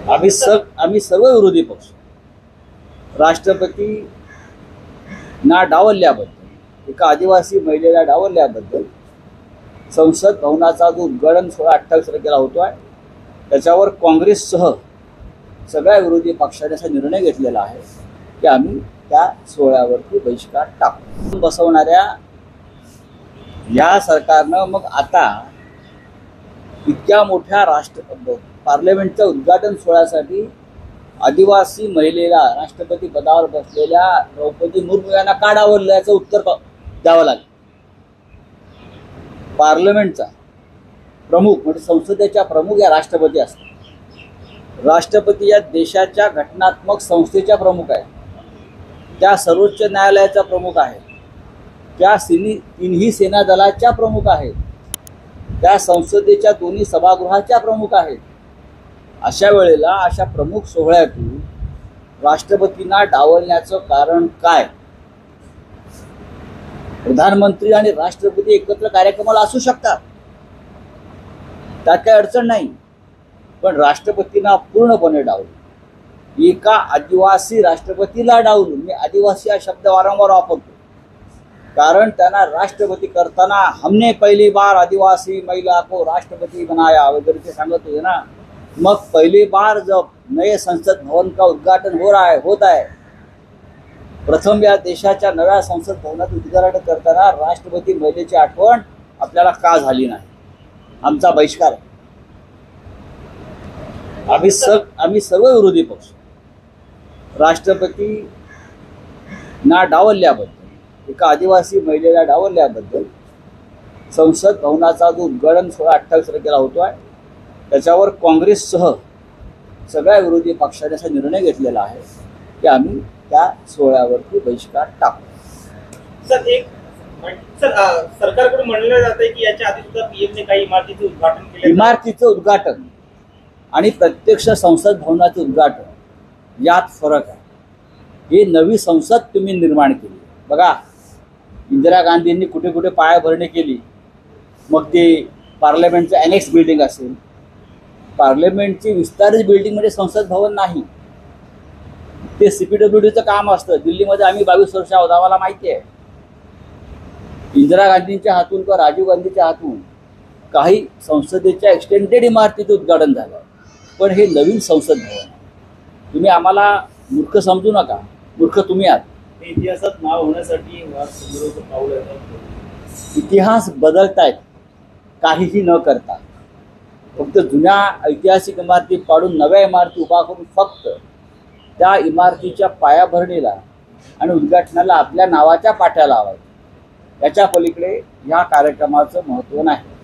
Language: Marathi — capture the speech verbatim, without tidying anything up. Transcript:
आम्ही सग आम्ही सर्व विरोधी पक्ष राष्ट्रपती ना डावलल्याबद्दल, एका आदिवासी महिलेला डावलल्याबद्दल संसद भवनाचा जो उद्घाटन सोहळा अठ्ठावीस तारखेला होतो आहे त्याच्यावर काँग्रेससह सगळ्या विरोधी पक्षाने असा निर्णय घेतलेला आहे की आम्ही त्या सोहळ्यावरती बहिष्कार टाकू. बसवणाऱ्या या सरकारनं मग आता इतक्या मोठ्या राष्ट्र पार्लमेंटच्या उद्घाटन सोहळ्यासाठी आदिवासी महिलेला राष्ट्रपती पदावर बसलेल्या द्रौपदी मुर्मू यांना का डावललं याचं उत्तर द्यावं लागेल. पार्लमेंटचा प्रमुख म्हणजे संसदेच्या प्रमुख या राष्ट्रपती असतात. राष्ट्रपती या देशाच्या घटनात्मक संस्थेच्या प्रमुख आहेत, त्या सर्वोच्च न्यायालयाचा प्रमुख आहेत, त्या सिनी तिन्ही सेना दलाच्या प्रमुख आहेत, त्या संसदेच्या दोन्ही सभागृहाच्या प्रमुख आहेत. अशा वेळेला अशा प्रमुख सोहळ्यातून राष्ट्रपतींना डावलण्याचं कारण काय? प्रधानमंत्री आणि राष्ट्रपती एकत्र कार्यक्रमाला असू शकतात, त्यात काही अडचण नाही, पण राष्ट्रपतींना पूर्णपणे डावलून, एका आदिवासी राष्ट्रपतीला डावलून, मी आदिवासी हा शब्द वारंवार वापरतो कारण त्यांना राष्ट्रपती करताना हमने पहली बार आदिवासी महिला को राष्ट्रपती बनाया वगैरे ते सांगत होते ना. मग पहली बार जब नए संसद भवन का उद्घाटन हो रहा है होता है, प्रथम या देशाच्या नव्या संसद भवनात उद्घाटन करताना राष्ट्रपती महिलेची आठवण आपल्याला का झाली नाही? आमचा बहिष्कार आहे. आम्ही सग आम्ही सर्व विरोधी पक्ष राष्ट्रपती ना डावलल्याबद्दल, एका आदिवासी महिलेला डावलल्याबद्दल संसद भवनाचा जो उद्घाटन सोहळा अठ्ठावीस तारखेला होतो आहे त्याच्यावर काँग्रेससह सगळ्या विरोधी पक्षाने असा निर्णय घेतलेला आहे की आम्ही त्या सोहळ्यावरती बहिष्कार टाकू. सर एक सर सरकारकडून म्हणलं जात आहे की याच्या आधी सुद्धा पीएमने काही इमारतीचं उद्घाटन केलं. इमारतीचं उद्घाटन आणि प्रत्यक्ष संसद भवनाचं उद्घाटन यात फरक आहे. ही नवी संसद तुम्ही निर्माण केली. बघा, इंदिरा गांधींनी कुठे कुठे पायाभरणी केली, मग ते पार्लमेंटचं अनेक्स बिल्डिंग असेल. पार्लमेंटची विस्तारित बिल्डिंग म्हणजे संसद भवन नाही, ते सीपीडब्ल्यूडीचं काम असतं. दिल्लीमध्ये आम्ही बावीस वर्ष आहोत, आम्हाला माहिती आहे. इंदिरा गांधींच्या हातून किंवा राजीव गांधीच्या हातून काही संसदेच्या एक्सटेंडेड इमारतीचं उद्घाटन झालं, पण हे नवीन संसद भवन. तुम्ही आम्हाला मूर्ख समजू नका, मूर्ख तुम्ही आहात. इतिहासात नाव होण्यासाठी पाऊल आहे. इतिहास बदलतायत काहीही न करता, फक्त जुन्या ऐतिहासिक इमारती पाडून नव्या इमारती उभा करून फक्त त्या इमारतीच्या पायाभरणीला आणि उद्घाटनाला आपल्या नावाच्या पाट्या लावायच्या. याच्या पलीकडे ह्या कार्यक्रमाचं महत्त्व नाही.